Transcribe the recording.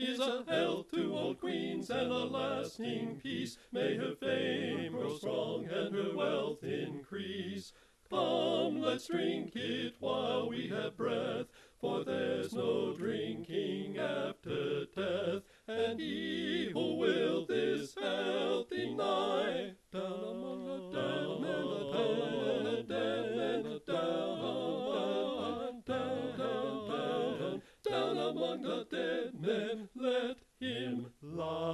Here's a health to old queens and a lasting peace. May her fame grow strong and her wealth increase. Come, let's drink it while we have breath, for there's no drinking after death. And he who will this health deny, down among the dead men, down among the dead men, let him lie.